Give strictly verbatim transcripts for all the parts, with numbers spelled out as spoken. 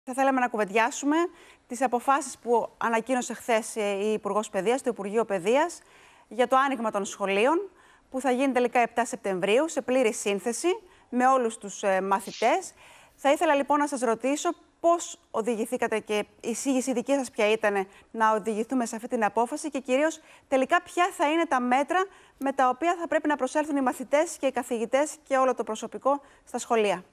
Θα θέλαμε να κουβεντιάσουμε τις αποφάσεις που ανακοίνωσε χθες η Υπουργός Παιδείας, το Υπουργείο Παιδείας, για το άνοιγμα των σχολείων, που θα γίνει τελικά επτά Σεπτεμβρίου, σε πλήρη σύνθεση, με όλους τους μαθητές. Θα ήθελα λοιπόν να σας ρωτήσω πώς οδηγηθήκατε και η εισήγηση δική σας ποια ήταν να οδηγηθούμε σε αυτή την απόφαση και κυρίως τελικά ποια θα είναι τα μέτρα με τα οποία θα πρέπει να προσέλθουν οι μαθητές και οι καθηγητές και όλο το προσωπικό στα σχολεία.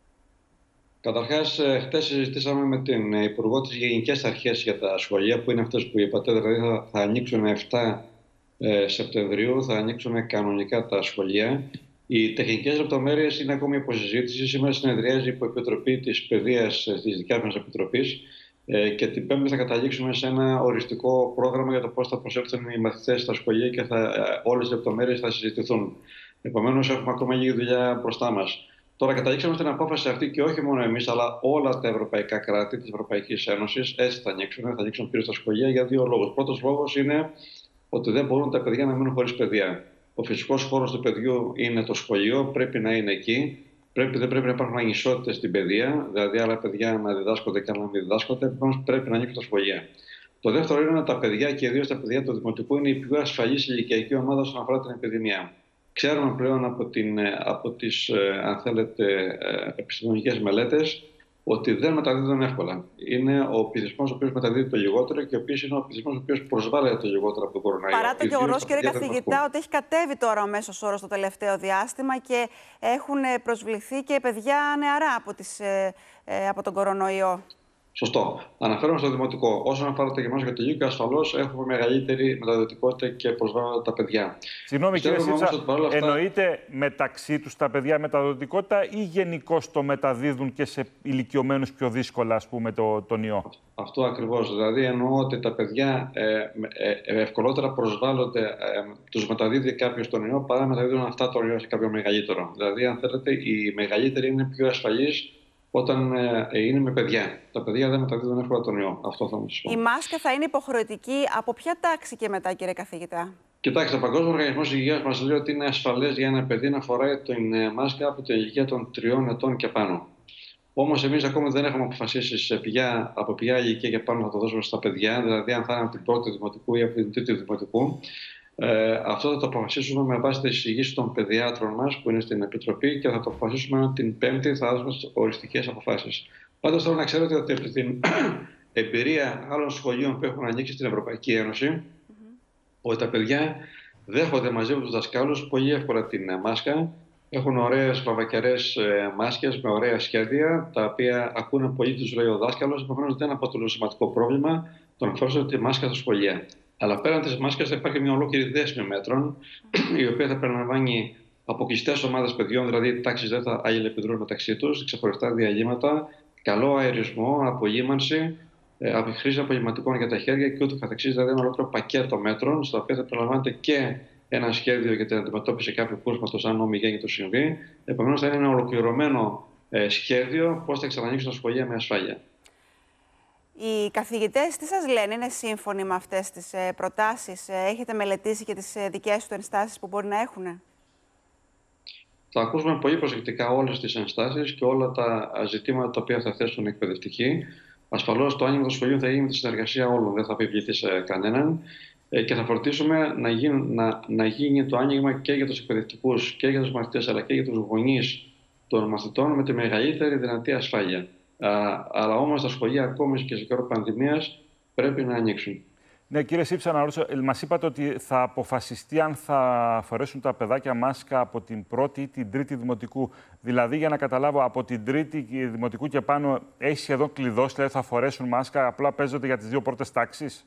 Καταρχάς, χτες συζητήσαμε με την Υπουργό τις γενικές αρχές για τα σχολεία, που είναι αυτές που είπατε, δηλαδή θα, θα ανοίξουν επτά Σεπτεμβρίου, θα ανοίξουν κανονικά τα σχολεία. Οι τεχνικές λεπτομέρειες είναι ακόμη υποσυζήτηση. Σήμερα συνεδριάζει η Υποεπιτροπή της Παιδείας της δικιάς μας Επιτροπής και την Πέμπτη θα καταλήξουμε σε ένα οριστικό πρόγραμμα για το πώς θα προσέλθουν οι μαθητές στα σχολεία και θα, όλες οι λεπτομέρειες θα συζητηθούν. Επομένως, έχουμε ακόμα λίγη δουλειά μπροστά μας. Τώρα, καταλήξαμε στην απόφαση αυτή και όχι μόνο εμείς, αλλά όλα τα ευρωπαϊκά κράτη της Ευρωπαϊκής Ένωσης έτσι θα ανοίξουν, θα ανοίξουν πλήρως τα σχολεία για δύο λόγους. Πρώτος λόγος είναι ότι δεν μπορούν τα παιδιά να μείνουν χωρίς παιδεία. Ο φυσικός χώρος του παιδιού είναι το σχολείο, πρέπει να είναι εκεί. Πρέπει, δεν πρέπει να υπάρχουν ανισότητες στην παιδεία, δηλαδή άλλα παιδιά να διδάσκονται και άλλα να μην διδάσκονται. Επομένως, πρέπει να ανοίξουν τα σχολεία. Το δεύτερο είναι ότι τα παιδιά, και ιδίως τα παιδιά του δημοτικού, είναι η πιο ασφαλής ηλικιακή ομάδα όσον αφορά την επιδημία. Ξέρουμε πλέον από, την, από τις, αν θέλετε, επιστημονικές μελέτες ότι δεν μεταδίδουν εύκολα. Είναι ο πληθυσμός ο οποίος μεταδίδει το λιγότερο και ο οποίος είναι ο πληθυσμός ο οποίος προσβάλλεται το λιγότερο από τον κορονοϊό. Παρά το γεγονός, κύριε καθηγητά, ότι έχει κατέβει τώρα ο μέσος όρος το τελευταίο διάστημα και έχουν προσβληθεί και παιδιά νεαρά από, τις, ε, ε, από τον κορονοϊό. Σωστό. Αναφέρομαι στο δημοτικό. Όσον αφορά το γυμνάσιο και το λύκειο, ασφαλώς έχουμε μεγαλύτερη μεταδοτικότητα και προσβάλλονται τα παιδιά. Συγγνώμη, κύριε Σύψα, αυτά... εννοείται μεταξύ τους τα παιδιά μεταδοτικότητα ή γενικώς το μεταδίδουν και σε ηλικιωμένους πιο δύσκολα, ας πούμε, το, τον ιό? Αυτό ακριβώς. Δηλαδή, εννοώ ότι τα παιδιά ε, ε, ευκολότερα προσβάλλονται, ε, τους μεταδίδει κάποιος τον ιό παρά μεταδίδουν αυτά τον ιό σε κάποιο μεγαλύτερο. Δηλαδή, αν θέλετε, οι μεγαλύτεροι είναι πιο ασφαλείς όταν ε, είναι με παιδιά. Τα παιδιά δεν μεταδίδουν εύκολα τον ιό. Αυτό θα μου σας πω. Η μάσκα θα είναι υποχρεωτική από ποια τάξη και μετά, κύριε καθηγητά? Κοιτάξτε, ο Παγκόσμιος Οργανισμός Υγείας μας λέει ότι είναι ασφαλές για ένα παιδί να φοράει την μάσκα από την ηλικία των τριών ετών και πάνω. Όμως, εμείς ακόμη δεν έχουμε αποφασίσει σε ποια, από ποια ηλικία και πάνω θα το δώσουμε στα παιδιά, δηλαδή αν θα είναι από την πρώτη δημοτικού ή από την τρίτη δημοτικού. Ε, αυτό θα το αποφασίσουμε με βάση τις εισηγήσεις των παιδιάτρων μας που είναι στην Επιτροπή και θα το αποφασίσουμε την Πέμπτη, θα δώσουμε οριστικές αποφάσεις. Πάντως θέλω να ξέρετε ότι από την εμπειρία άλλων σχολείων που έχουν ανοίξει στην Ευρωπαϊκή Ένωση, mm-hmm. ότι τα παιδιά δέχονται μαζί με τους δασκάλους πολύ εύκολα την μάσκα. Έχουν ωραίες βαβακιαρές μάσκες με ωραία σχέδια, τα οποία ακούνε πολύ τους λέει ο δάσκαλος, επομένως δεν αποτελούν σημαντικό πρόβλημα το να φορέσουν τη μάσκα στα σχολεία. Αλλά πέραν της μάσκας θα υπάρχει μια ολόκληρη δέσμη μέτρων, η οποία θα περιλαμβάνει από κλειστές ομάδες παιδιών, δηλαδή οι τάξεις δεν θα αλληλεπιδρούν μεταξύ τους, ξεχωριστά διαλύματα, καλό αερισμό, απολύμανση, ε, χρήση απολυματικών για τα χέρια και ούτω καθεξής. Δηλαδή ένα ολόκληρο πακέτο μέτρων, στα οποία θα περιλαμβάνεται και ένα σχέδιο για την αντιμετώπιση κάποιου κρούσματος, αν ομιγέννητο συμβεί. Επομένως, θα είναι ένα ολοκληρωμένο ε, σχέδιο πώς θα ξανανοίξουν τα σχολεία με ασφάλεια. Οι καθηγητές τι σας λένε, είναι σύμφωνοι με αυτές τις προτάσεις? Έχετε μελετήσει και τις δικές του ενστάσεις που μπορεί να έχουν? Θα ακούσουμε πολύ προσεκτικά όλες τις ενστάσεις και όλα τα ζητήματα τα οποία θα θέσουν οι εκπαιδευτικοί. Ασφαλώς το άνοιγμα των σχολείων θα γίνει με τη συνεργασία όλων, δεν θα επιβληθεί σε κανέναν. Και θα φροντίσουμε να γίνει, να, να γίνει το άνοιγμα και για τους εκπαιδευτικούς και για τους μαθητές, αλλά και για τους γονείς των μαθητών με τη μεγαλύτερη δυνατή ασφάλεια. Α, αλλά όμως τα σχολεία ακόμη και σε καιρό πανδημίας πρέπει να ανοίξουν. Ναι, κύριε Σύψα, να ρωτήσω, μας είπατε ότι θα αποφασιστεί αν θα φορέσουν τα παιδάκια μάσκα από την πρώτη ή την τρίτη δημοτικού. Δηλαδή, για να καταλάβω, από την τρίτη δημοτικού και πάνω έχει σχεδόν κλειδώσει, δηλαδή θα φορέσουν μάσκα, απλά παίζονται για τις δύο πρώτες τάξεις?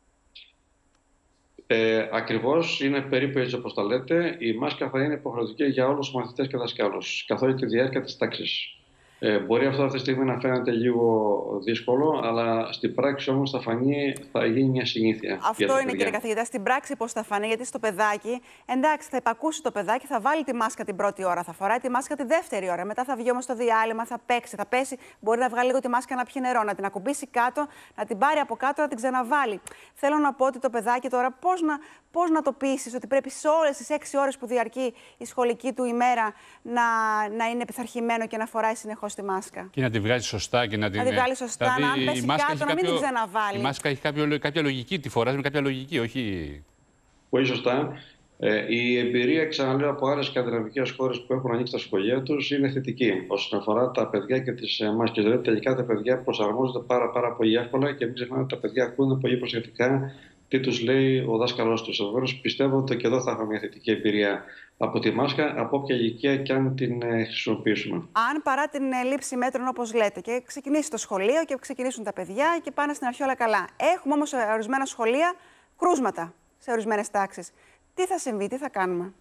Ε, ακριβώς, είναι περίπου έτσι όπως τα λέτε. Η μάσκα θα είναι υποχρεωτική για όλους τους μαθητές και δασκάλους, καθ' όλη τη διάρκεια της τάξης. Ε, μπορεί αυτό αυτή τη στιγμή να φαίνεται λίγο δύσκολο, αλλά στην πράξη όμως θα φανεί, θα γίνει μια συνήθεια. Αυτό είναι, κύριε καθηγητά, στην πράξη πώς θα φανεί, γιατί στο παιδάκι, εντάξει, θα υπακούσει το παιδάκι, θα βάλει τη μάσκα την πρώτη ώρα, θα φοράει τη μάσκα τη δεύτερη ώρα, μετά θα βγει όμως στο διάλειμμα, θα παίξει, θα πέσει, μπορεί να βγάλει λίγο τη μάσκα να πιει νερό, να την ακουμπήσει κάτω, να την πάρει από κάτω, να την ξαναβάλει. Θέλω να πω ότι το παιδάκι τώρα πώς να, πώς να το πείσεις ότι πρέπει σε όλες τις έξι ώρες που διαρκεί η σχολική του ημέρα να, να είναι πειθαρχημένο και να φοράει συνεχώς στη μάσκα. Και να τη βγάζει σωστά και να την. Να τη βγάλει σωστά, δηλαδή, να αν πέσει κάτω, να μην κάποιο... την ξαναβάλει. Η μάσκα έχει κάποιο, κάποια λογική, τη φοράς με κάποια λογική, όχι. Πολύ σωστά. Ε, η εμπειρία, ξαναλέω, από άλλες σκανδιναβικές χώρες που έχουν ανοίξει τα σχολεία τους είναι θετική όσον αφορά τα παιδιά και τις μάσκες. Δηλαδή, τελικά τα παιδιά προσαρμόζονται πάρα, πάρα πολύ εύκολα και μην ξεχνάμε ότι τα παιδιά ακούνε πολύ προσεκτικά τι τους λέει ο δάσκαλός τους. Επομένως, πιστεύω ότι και εδώ θα έχουμε μια θετική εμπειρία από τη μάσκα, από όποια ηλικία και αν την χρησιμοποιήσουμε. Αν παρά την λήψη μέτρων, όπως λέτε, και ξεκινήσει το σχολείο και ξεκινήσουν τα παιδιά και πάνε στην αρχή όλα καλά. Έχουμε όμως σε ορισμένα σχολεία κρούσματα σε ορισμένες τάξεις. Τι θα συμβεί, τι θα κάνουμε?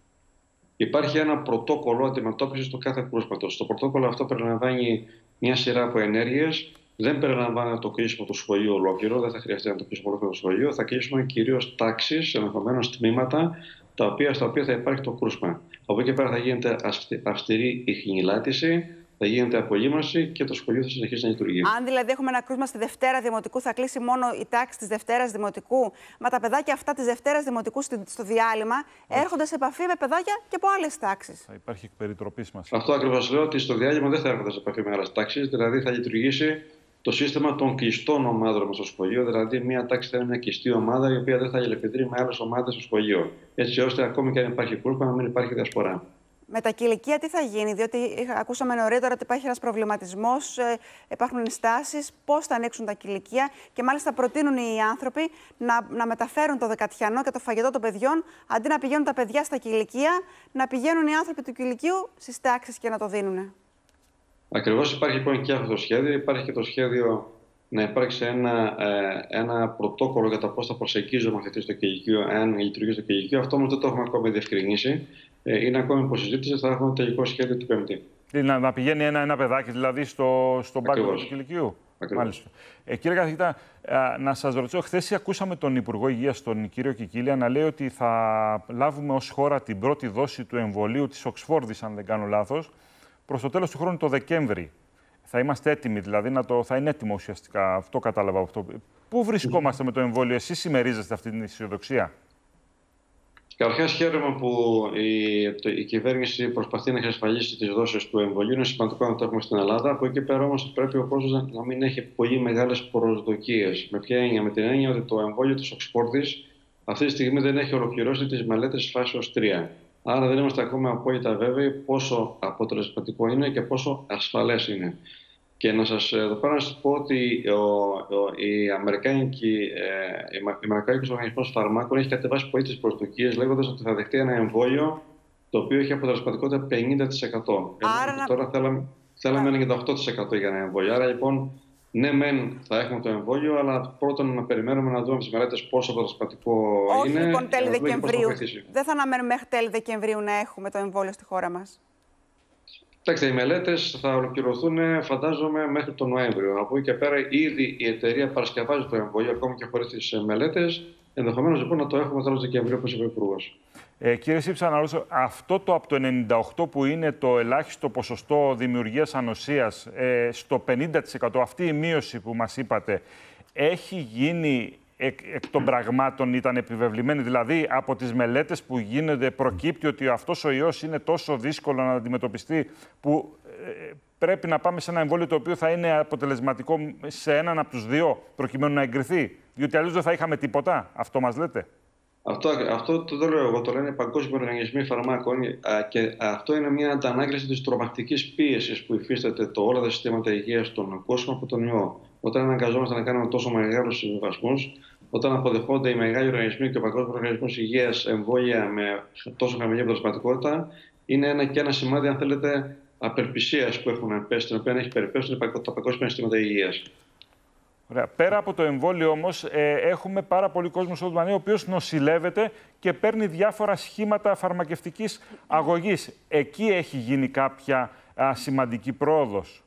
Υπάρχει ένα πρωτόκολλο αντιμετώπισης του κάθε κρούσματος. Το πρωτόκολλο αυτό περιλαμβάνει μια σειρά από ενέργειες. Δεν περιλαμβάνει το κλείσιμο του σχολείου ολόκληρο, δεν θα χρειαστεί να το κλείσουμε ολόκληρο το σχολείο. Θα κλείσουμε κυρίως τάξεις, ενδεχομένως τμήματα, τα οποία, στα οποία θα υπάρχει το κρούσμα. Από εκεί και πέρα θα γίνεται αυστηρή ιχνηλάτηση, θα γίνεται απολύμανση και το σχολείο θα συνεχίσει να λειτουργεί. Αν δηλαδή έχουμε ένα κρούσμα στη Δευτέρα Δημοτικού, θα κλείσει μόνο η τάξη της Δευτέρας Δημοτικού. Μα τα παιδάκια αυτά της Δευτέρας Δημοτικού στο διάλειμμα έρχονται σε επαφή με παιδάκια και από άλλες τάξεις. Θα υπάρχει εκπεριτροπή μας. Αυτό ακριβώς λέω, ότι στο διάλειμμα δεν θα έρχονται σε επαφή με άλλες τάξεις. Δηλαδή θα λειτουργήσει το σύστημα των κλειστών ομάδων στο σχολείο. Δηλαδή, μία τάξη θα είναι μια κλειστή ομάδα, η οποία δεν θα γελεπιδρεί με άλλες ομάδες στο σχολείο. Έτσι ώστε ακόμη και αν υπάρχει κρούσμα, να μην υπάρχει διασπορά. Με τα κηλικεία τι θα γίνει, διότι ακούσαμε νωρίτερα ότι υπάρχει ένας προβληματισμός, ε, υπάρχουν ενστάσεις, πώς θα ανοίξουν τα κηλικεία και μάλιστα προτείνουν οι άνθρωποι να, να μεταφέρουν το δεκατιανό και το φαγητό των παιδιών, αντί να πηγαίνουν τα παιδιά στα κηλικεία, να πηγαίνουν οι άνθρωποι του κηλικείου στις τάξεις και να το δίνουν. Ακριβώς, υπάρχει λοιπόν και αυτό το σχέδιο. Υπάρχει και το σχέδιο να υπάρξει ένα, ε, ένα πρωτόκολλο για το πώς θα προσεγγίζει ο μαθητής στο κηλικείο, αν λειτουργεί στο κηλικείο. Αυτό όμως δεν το έχουμε ακόμη διευκρινίσει. Ε, είναι ακόμη υποσυζήτηση, θα έχουμε τελικό σχέδιο την Πέμπτη. Να, να πηγαίνει ένα-ένα παιδάκι δηλαδή στο, στον πάγκο του κηλικείου. Μάλιστα. Ε, κύριε καθηγητά, ε, να σας ρωτήσω, χθες ακούσαμε τον Υπουργό Υγείας, τον κύριο Κικίλια, να λέει ότι θα λάβουμε ως χώρα την πρώτη δόση του εμβολίου της Οξφόρδης, αν δεν κάνω λάθος, προς το τέλος του χρόνου, το Δεκέμβρη. Θα είμαστε έτοιμοι, δηλαδή να το, θα είναι έτοιμο ουσιαστικά. Αυτό κατάλαβα. Αυτό. Πού βρισκόμαστε με το εμβόλιο, εσείς συμμερίζεστε αυτή την αισιοδοξία? Καταρχάς, χαίρομαι που η, το, η κυβέρνηση προσπαθεί να εξασφαλίσει τις δόσεις του εμβολίου. Είναι σημαντικό να το έχουμε στην Ελλάδα. Από εκεί και πέρα όμως πρέπει ο κόσμος να, να μην έχει πολύ μεγάλες προσδοκίες. Με ποια έννοια? Με την έννοια ότι το εμβόλιο της Οξφόρδης αυτή τη στιγμή δεν έχει ολοκληρώσει τις μελέτες φάσεως τρία. Άρα δεν είμαστε ακόμα απόλυτα βέβαιοι πόσο αποτελεσματικό είναι και πόσο ασφαλές είναι. Και να σας, εδώ πέρα να σας πω ότι ο, ο, η Αμερικάνικη, ε, η Αμερικάνικος Οργανισμός Φαρμάκων έχει κατεβάσει πολύ τις προσδοκίες, λέγοντας ότι θα δεχτεί ένα εμβόλιο το οποίο έχει αποτελεσματικότητα πενήντα τοις εκατό. Άρα να... Τώρα θέλαμε, θέλαμε ενενήντα οκτώ τοις εκατό για ένα εμβόλιο. Άρα λοιπόν, ναι, μεν θα έχουμε το εμβόλιο, αλλά πρώτον να περιμένουμε να δούμε τις μελέτες πόσο αποτελεσματικό είναι. Όχι λοιπόν τέλη Δεκεμβρίου. Δεν θα αναμένουμε μέχρι τέλη Δεκεμβρίου να έχουμε το εμβόλιο στη χώρα μας. Κοιτάξτε, οι μελέτες θα ολοκληρωθούν, φαντάζομαι, μέχρι τον Νοέμβριο. Από εκεί και πέρα, ήδη η εταιρεία παρασκευάζει το εμβόλιο, ακόμη και χωρίς τις μελέτες. Ενδεχομένως λοιπόν να το έχουμε τέλος Δεκεμβρίου, όπως είπε ο Υπουργός. Ε, κύριε Σύψα, να ρωτήσω, αυτό το από το ενενήντα οκτώ που είναι το ελάχιστο ποσοστό δημιουργίας ανοσίας ε, στο πενήντα τοις εκατό, αυτή η μείωση που μας είπατε, έχει γίνει εκ, εκ των πραγμάτων, ήταν επιβεβλημένη? Δηλαδή, από τις μελέτες που γίνονται προκύπτει ότι αυτός ο ιός είναι τόσο δύσκολο να αντιμετωπιστεί που ε, πρέπει να πάμε σε ένα εμβόλιο το οποίο θα είναι αποτελεσματικό σε έναν από τους δύο προκειμένου να εγκριθεί? Διότι αλλιώς δεν θα είχαμε τίποτα. Αυτό μας λέτε? Αυτό, αυτό το, το λέω εγώ, το λένε οι Παγκόσμιοι Οργανισμοί Φαρμάκων και αυτό είναι μια αντανάκλαση της τρομακτικής πίεσης που υφίσταται το όλα τα συστήματα υγείας στον κόσμο από τον ιό. Όταν αναγκαζόμαστε να κάνουμε τόσο μεγάλους συμβιβασμούς, όταν αποδεχόνται οι μεγάλοι οργανισμοί και ο Παγκόσμιος Οργανισμός Υγείας εμβόλια με τόσο χαμηλή αποτελεσματικότητα, είναι ένα και ένα σημάδι, αν θέλετε, απελπισίας που έχουν πέσει, την οποία έχει περιπέσει τα παγκόσμια συστήματα υγείας. Ωραία. Πέρα από το εμβόλιο όμως, ε, έχουμε πάρα πολύ κόσμο στο Λιβανί, ο οποίος νοσηλεύεται και παίρνει διάφορα σχήματα φαρμακευτικής αγωγής. Εκεί έχει γίνει κάποια α, σημαντική πρόοδος?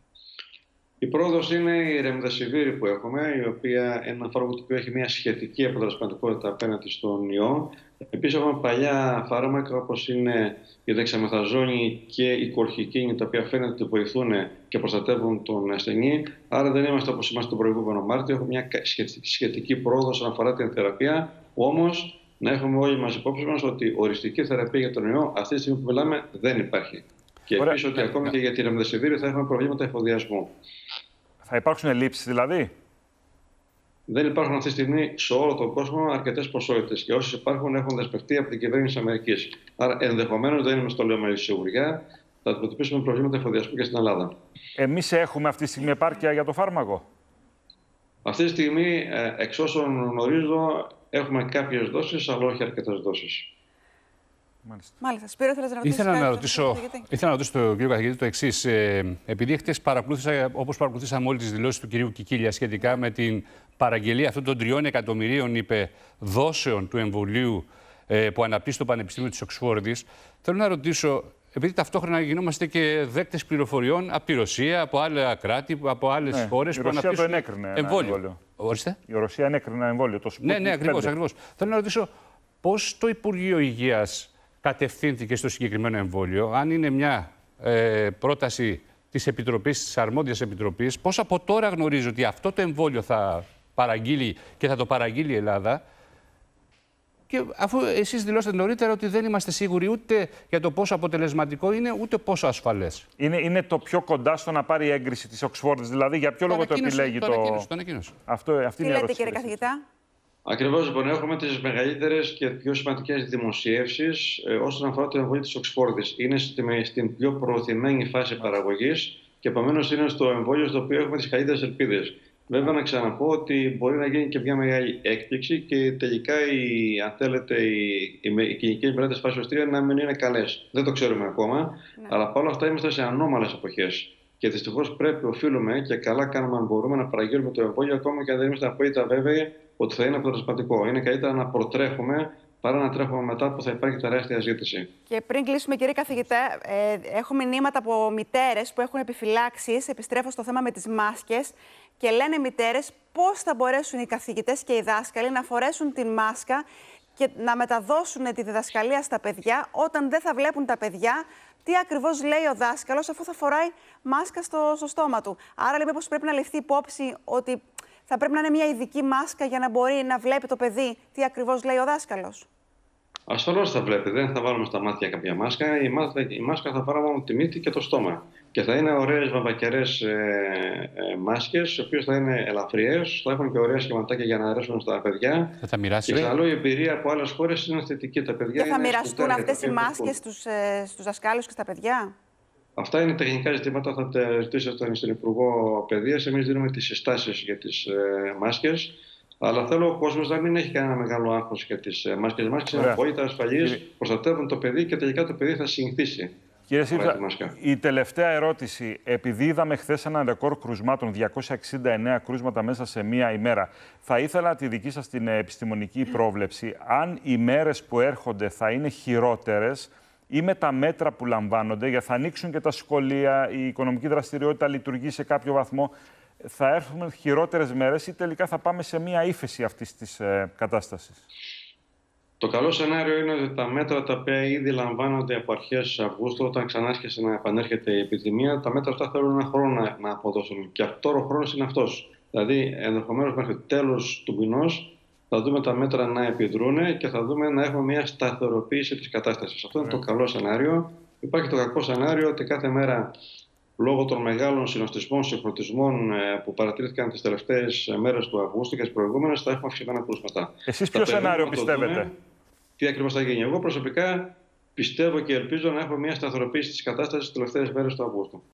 Η πρόοδος είναι η Ρεμδεσιβίρ που έχουμε, η οποία είναι ένα φάρμακο το οποίο έχει μια σχετική αποτελεσματικότητα απέναντι στον ιό. Επίσης, έχουμε παλιά φάρμακα όπως είναι η δεξαμεθαζόνη και η κορχικίνη, τα οποία φαίνεται ότι βοηθούν και προστατεύουν τον ασθενή. Άρα δεν είμαστε όπως είμαστε τον προηγούμενο Μάρτιο. Έχουμε μια σχετική πρόοδο όσον αφορά την θεραπεία. Όμως, να έχουμε όλοι μας υπόψη μας ότι οριστική θεραπεία για τον ιό αυτή τη στιγμή που μιλάμε δεν υπάρχει. Και επίσης ότι ακόμη και για τη Remdesivir θα έχουμε προβλήματα εφοδιασμού. Θα υπάρξουν ελλείψεις δηλαδή? Δεν υπάρχουν αυτή τη στιγμή σε όλο τον κόσμο αρκετές ποσότητες και όσες υπάρχουν έχουν δεσμευτεί από την κυβέρνηση της Αμερικής. Άρα ενδεχομένως, δεν είμαι στο λέω με σιγουριά, θα αντιμετωπίσουμε προβλήματα εφοδιασμού και στην Ελλάδα. Εμείς έχουμε αυτή τη στιγμή επάρκεια για το φάρμακο? Αυτή τη στιγμή, εξ όσων γνωρίζω, έχουμε κάποιες δόσεις, αλλά όχι αρκετές δόσεις. Μάλιστα. Μάλιστα. Σπύρο, θέλεις να ρωτήσεις ήθελα, κάτι, να ρωτήσω, ήθελα να ρωτήσω τον κύριο καθηγητή το εξής. Ε, επειδή χτες παρακολούθησα, όπως παρακολουθήσαμε όλες τις δηλώσεις του κυρίου Κικίλια σχετικά με την παραγγελία αυτών των τριών εκατομμυρίων, είπε, δόσεων του εμβολίου ε, που αναπτύσσει το Πανεπιστήμιο της Οξφόρδης, θέλω να ρωτήσω, επειδή ταυτόχρονα γινόμαστε και δέκτες πληροφοριών από τη Ρωσία, από άλλα κράτη, από άλλες ναι, χώρες που αναπτύσσουν εμβόλιο. εμβόλιο. Ορίστε. Η Ρωσία ενέκρινε ένα εμβόλιο. Το ναι, ναι, ακριβώς, ακριβώς. Θέλω να ρωτήσω πώς το Υπουργείο Υγείας κατευθύνθηκε στο συγκεκριμένο εμβόλιο, αν είναι μια ε, πρόταση της Επιτροπής, της Αρμόδιας Επιτροπής, πώς από τώρα γνωρίζει ότι αυτό το εμβόλιο θα παραγγείλει και θα το παραγγείλει η Ελλάδα, και αφού εσείς δηλώσατε νωρίτερα ότι δεν είμαστε σίγουροι ούτε για το πόσο αποτελεσματικό είναι, ούτε πόσο ασφαλές. Είναι, είναι το πιο κοντά στο να πάρει έγκριση της Οξφόρδης, δηλαδή για ποιο το λόγο το επιλέγει το... Το ανακοίνωσε. Αυτό, αυτή Τι είναι η λέτε, κύριε καθηγητά? Ακριβώς, λοιπόν, έχουμε τις μεγαλύτερες και πιο σημαντικές δημοσιεύσεις ε, όσον αφορά το εμβόλιο της Οξφόρδης. Είναι στην, στην πιο προωθημένη φάση παραγωγής και επομένως είναι στο εμβόλιο στο οποίο έχουμε τις καλύτερες ελπίδες. Βέβαια, να ξαναπώ ότι μπορεί να γίνει και μια μεγάλη έκπληξη και τελικά, οι, αν θέλετε, οι, οι κλινικές μελέτες φάσης τρία να μην είναι καλές. Δεν το ξέρουμε ακόμα, ναι. Αλλά παρόλα αυτά είμαστε σε ανώμαλες εποχές. Και δυστυχώς πρέπει, οφείλουμε και καλά κάνουμε αν μπορούμε να παραγγείλουμε το εμβόλιο, ακόμα και αν δεν είμαστε απόλυτα βέβαιοι ότι θα είναι αποτελεσματικό. Είναι καλύτερα να προτρέχουμε παρά να τρέχουμε μετά που θα υπάρχει τεράστια ζήτηση. Και πριν κλείσουμε, κύριε καθηγητά, ε, έχω μηνύματα από μητέρες που έχουν επιφυλάξεις. Επιστρέφω στο θέμα με τις μάσκες και λένε μητέρες πώς θα μπορέσουν οι καθηγητές και οι δάσκαλοι να φορέσουν την μάσκα και να μεταδώσουν τη διδασκαλία στα παιδιά όταν δεν θα βλέπουν τα παιδιά τι ακριβώς λέει ο δάσκαλος, αφού θα φοράει μάσκα στο, στο στόμα του. Άρα, λέει, μήπως πρέπει να ληφθεί υπόψη ότι θα πρέπει να είναι μια ειδική μάσκα για να μπορεί να βλέπει το παιδί τι ακριβώς λέει ο δάσκαλος. Ασφαλώς θα βλέπει. Δεν θα βάλουμε στα μάτια κάποια μάσκα. Η μάσκα, η μάσκα θα πάρουμε από τη μύτη και το στόμα. Και θα είναι ωραίες βαμβακερές ε, ε, μάσκες, οι οποίες θα είναι ελαφριές, θα έχουν και ωραία σχηματάκια για να αρέσουν στα παιδιά. Θα τα μοιράσει. Και ξαναλέω, η εμπειρία από άλλες χώρες είναι θετική. Τα παιδιά και θα μοιραστούν αυτές οι μάσκες στους, ε, στους δασκάλους και στα παιδιά. Αυτά είναι τεχνικά ζητήματα, θα τα ρωτήσετε στον Υπουργό Παιδείας. Εμείς δίνουμε τις συστάσεις για τις ε, μάσκες. Αλλά θέλω ο κόσμος να μην έχει κανένα μεγάλο άγχος για τις ε, μάσκες. Οι μάσκες είναι απόλυτα ασφαλείς, προστατεύουν το παιδί και τελικά το παιδί θα συνηθίσει. Κύριε Σίλβα, η τελευταία ερώτηση. Επειδή είδαμε χθες ένα ρεκόρ κρουσμάτων, διακόσια εξήντα εννέα κρούσματα μέσα σε μία ημέρα, θα ήθελα τη δική σας την επιστημονική πρόβλεψη. Αν οι μέρες που έρχονται θα είναι χειρότερες ή με τα μέτρα που λαμβάνονται, για θα ανοίξουν και τα σχολεία, η οικονομική δραστηριότητα λειτουργεί σε κάποιο βαθμό, θα έρθουν χειρότερες μέρες ή τελικά θα πάμε σε μία ύφεση αυτής της ε, κατάστασης? Το καλό σενάριο είναι ότι τα μέτρα τα οποία ήδη λαμβάνονται από αρχές Αυγούστου, όταν ξανά άρχισε να επανέρχεται η επιδημία, τα μέτρα αυτά θέλουν ένα χρόνο να, να αποδώσουν. Και τώρα ο χρόνος είναι αυτός. Δηλαδή, ενδεχομένως μέχρι τέλος του μηνός θα δούμε τα μέτρα να επιδρούν και θα δούμε να έχουμε μια σταθεροποίηση της κατάστασης. Αυτό είναι το καλό σενάριο. Υπάρχει το κακό σενάριο ότι κάθε μέρα, λόγω των μεγάλων συνοστισμών, συγχρονισμών που παρατηρήθηκαν τις τελευταίες μέρες του Αυγούστου και τις προηγούμενες, θα έχουμε αυξημένα κρούσματα. Εσείς ποιο σενάριο πιστεύετε? Δούμε, τι ακριβώς θα γίνει? Εγώ προσωπικά πιστεύω και ελπίζω να έχουμε μια σταθεροποίηση της κατάστασης τις τελευταίες μέρες του Αυγούστου.